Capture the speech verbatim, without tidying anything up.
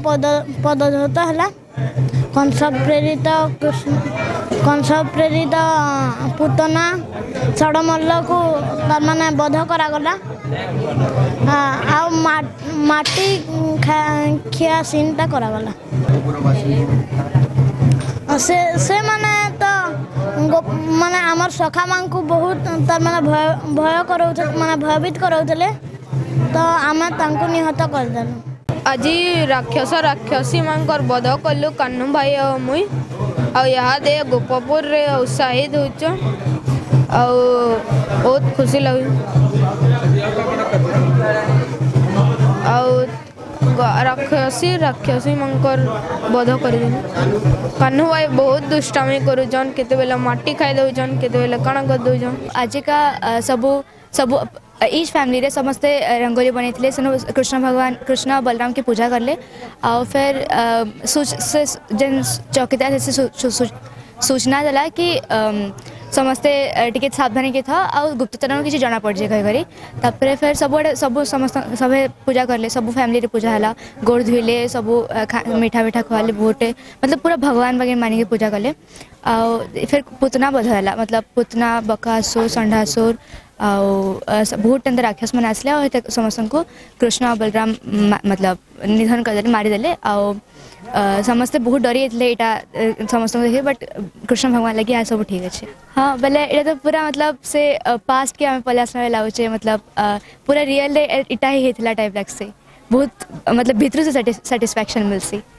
पद पदधत है कंस प्रेरित कृष्ण कंस प्रेरित पूतना षड़मल्ल को माने बध करागला आ माटी खिया सीनटा करागला से से माने तो माने आमर सखा मान को बहुत तार माने भय भय करो माने भयभीत कराउतले तो आमे तांको निहत कर देलु। आज राक्षस राक्षसी मानकर बध कलु कान्हू भाई और मुई आदे गोपपुर रे उत्साहित होच बहुत खुशी लगे राक्षसी राक्षसी मानकर बध कर कान्हू भाई बहुत दुष्टामी करुचन केते बेला माटी खाई दउचन केते बेला काना कर दउचन। आज का सबू सबू ईच फैमिली रे समस्ते रंगोली बनी थे कृष्ण भगवान कृष्ण बलराम की पूजा करले और फिर जन चौकीदार से सूचना दिला कि समस्ते टिके सावधानी के था और गुप्तचर किसी जना पड़ जाए कही तापर फिर सब सब समस्त सब पूजा करले सब फैमिली रे पूजा है गोड़ धोइले सब मीठा मीठा खुआले बहुत मतलब पूरा भगवान वगैरह मानी के पूजा कले और फिर पुतना बध है मतलब पुतना बकासुर षंडासुर बहुत अंदर राक्षस मैंने आसले और समस्त को कृष्ण और बलराम मतलब निधन करदे मारिदेले और समस्ते बहुत डरी यहाँ समस्त देखे बट कृष्ण भगवान लगे आ सब ठीक अच्छे। हाँ बोले ये तो पूरा मतलब से पास्ट के आम पहले समय लागे मतलब पूरा रियल इटा ही टाइप लगे बहुत मतलब भीतर से सेटिस्फैक्शन मिलसी।